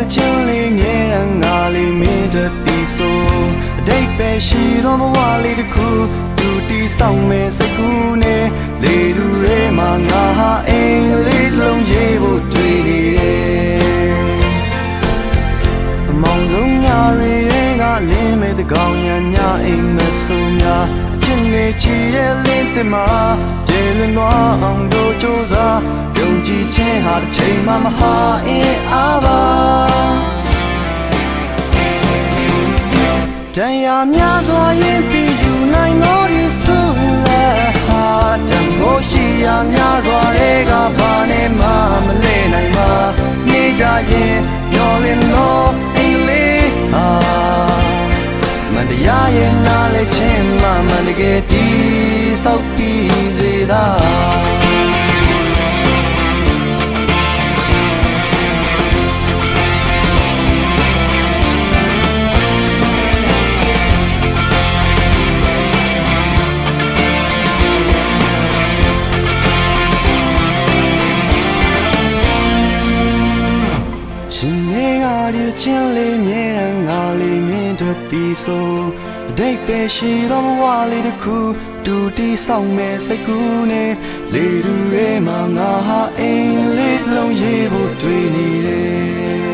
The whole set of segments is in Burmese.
ချင်းလေးမြဲတမ်းငါလေးမင်းတို့တီးဆိုအတိတ်ပဲရှိတော့ဘဝလေးတစ်ခုသူတီးဆောင်မဲ့စိတ်ကူးနဲ့လေတူရဲမှာငါဟာအိမ်လေးတစ်လုံးရေးဖို့တွေ့နေတယ်အမောင်ဆုံးညတွေကလင်းမဲ့တကောင်ညာညအိမ်မဆိုးများအချင်းလေးချီရဲ့လင်းတင်မှာတဲလွင်သွားအောင်တို့ကြိုးစားယုံကြည်ခြင်းဟာတစ်ချိန်မှမဟာအင်းအားပါတရားများစွာရင်ပြီးယူနိုင်တော်ဒီဆိုလဲဟာတမိုးရှိရာများစွာတွေကဘာနဲ့မှမလဲနိုင်ပါနေကြရင်မျောလင်းတော့အိမ်လေးဟာမတရားရဲ့နားလဲခြင်းမှတကယ်ဒီဆောက်ပြီးစေတာချင်းလေးမြဲတမ်းငါလေးမင်းတို့တီးဆိုအတိတ်ပဲရှိတော့ဘဝလေးတစ်ခုတူတီးဆောင်မဲ့စိတ်ကူးနဲ့လေတူရဲမှာငါဟာအိမ်လေးတစ်လုံးရေးဖို့တွေ့နေတယ်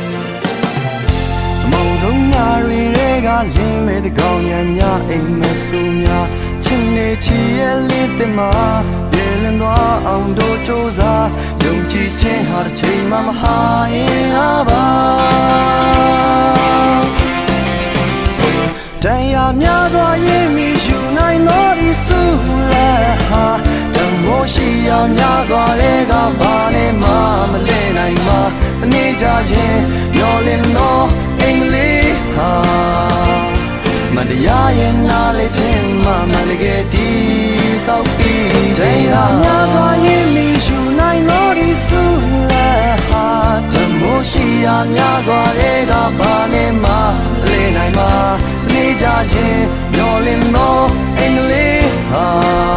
အမောင်ဆုံးညတွေကလင်းမဲ့တကောင်ညာညအိမ်မဆိုးများချင်းနေချီရဲ့လေးတင်မှာပြေလင်းသွားအောင်တို့ကြိုးစားယုံကြည်ခြင်းဟာတစ်ချိန်မှမဟာရင်အားပါတရားများစွာရင်မီယူနိုင်တော်ဒီစုလဲဟာတမိုးရှိရာများစွာတွေကဘာနဲ့မှမလဲနိုင်ပါအနေကြရင်မျောလင်းတော့အိမ်လေးဟာမတရားရင်နားလေခြင်းမှတကယ်ဒီဆောက်ပြီးတရားများစွာရင်မီယူနိုင်တော်ဒီစုလဲဟာတမိုးရှိရာများစွာတွေကဘာနဲ့မှလဲနိုင်ပါနေကြရင်မျောလင်းတော့အိမ်လေးဟာ